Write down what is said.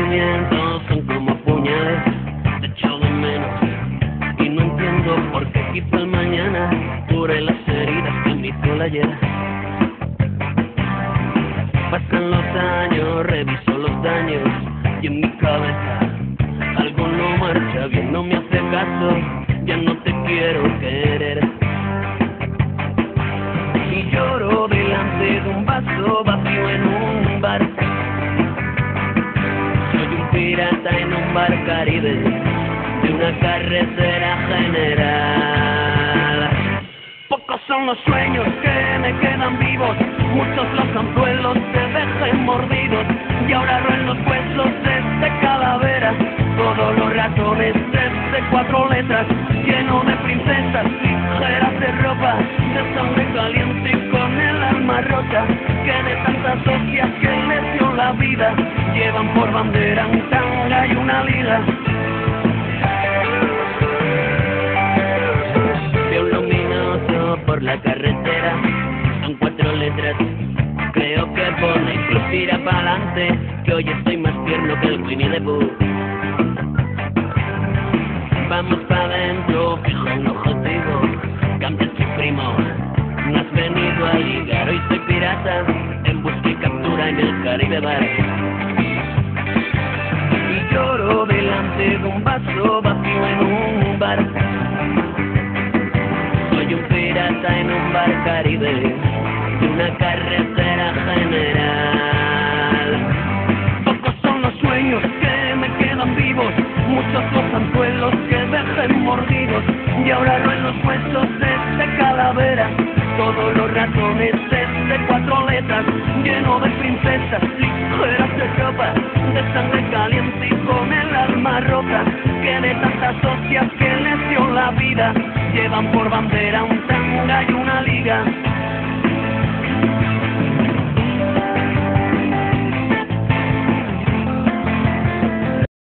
sentimientos son como puñales, te echo de menos y no entiendo por qué quizá el mañana cure las heridas que me hizo el ayer. Pasan los años, reviso los daños y en mi cabeza algo no marcha bien, no me hace caso, ya no te quiero querer. Y lloro delante de un vaso vacío en un bar. Soy un pirata en un bar Caribe de una carretera general. Pocos son los sueños que me quedan vivos, muchos los anzuelos se dejan mordidos y ahora roen los huesos de este calavera. Todos los ratones de 4 letras, lleno de princesas ligeras de ropa, de sangre caliente y con el alma rota, que de tantas hostias que les dio la vida, llevan por bandera un tanga y una liga. Veo un luminoso por la carretera, son 4 letras, creo que pone club tira pa'lante, que hoy estoy más tierno que el Winnie the Pooh. Vamos pa' dentro, fijo un objetivo, cambia tu primo, no has venido a ligar, hoy soy pirata, en busca y captura en el Caribe bar. Y lloro delante de un vaso vacío en un bar. Soy un pirata en un bar Caribe de una carretera general. Pocos son los sueños que me quedan vivos, muchos los anzuelos que dejen mordidos y ahora roen los huesos de esta calavera. Todos los ratones de 4 letras, lleno de princesas ligeras de ropa, de sangre caliente y con el alma rota, que de tantas hostias que les dio la vida, llevan por bandera un tanga y una liga.